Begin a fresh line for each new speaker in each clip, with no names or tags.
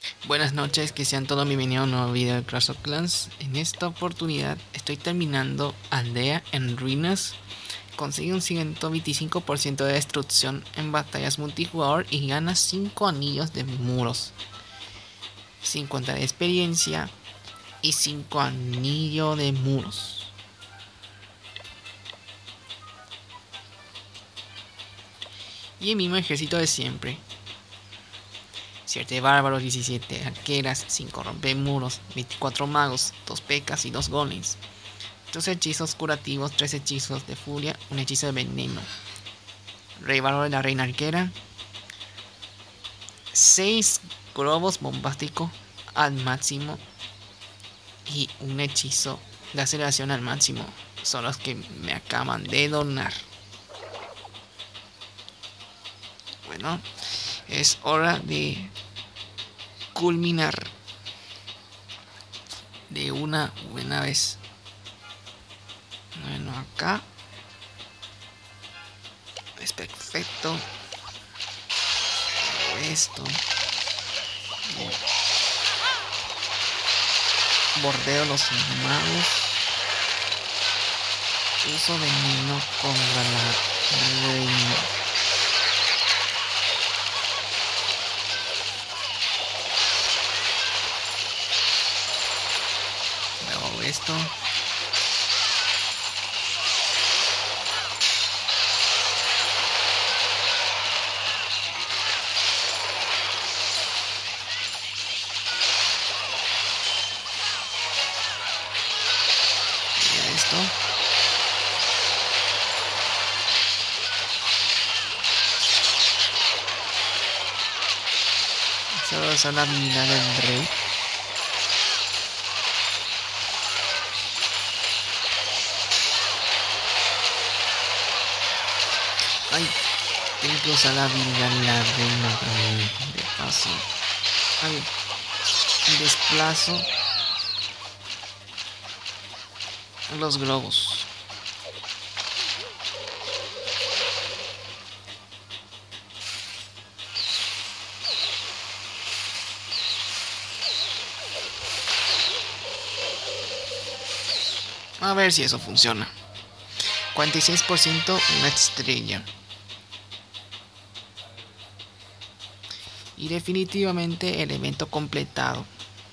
Buenas noches, que sean todos bienvenidos a un nuevo video de Clash of Clans. En esta oportunidad estoy terminando Aldea en Ruinas. Consigue un 125% de destrucción en batallas multijugador y gana 5 anillos de muros, 50 de experiencia y 5 anillos de muros. Y el mismo ejército de siempre: 7 bárbaros, 17 arqueras, 5 rompemuros, 24 magos, 2 pecas y 2 golems, 2 hechizos curativos, 3 hechizos de furia, un hechizo de veneno, rey bárbaro de la reina arquera, 6 globos bombásticos al máximo y un hechizo de aceleración al máximo. Son los que me acaban de donar. Bueno, es hora de culminar de una buena vez. Bueno, acá es perfecto. Esto, bordeo los magos, uso veneno contra la reina. Luego esto, y esto. Solo usar la habilidad del rey. Ay, tengo que usar la habilidad de la reina también. De paso. Ay, desplazo los globos. A ver si eso funciona. 46% una estrella. Y definitivamente el evento completado.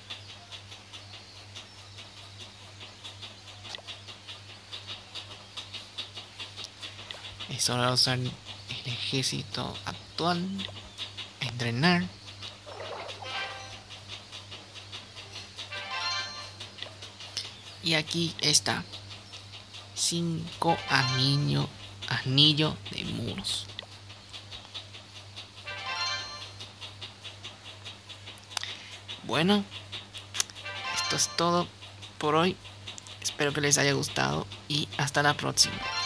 Es hora de usar el ejército actual. Entrenar. Y aquí está. 5 anillos de muros. Bueno, esto es todo por hoy. Espero que les haya gustado y hasta la próxima.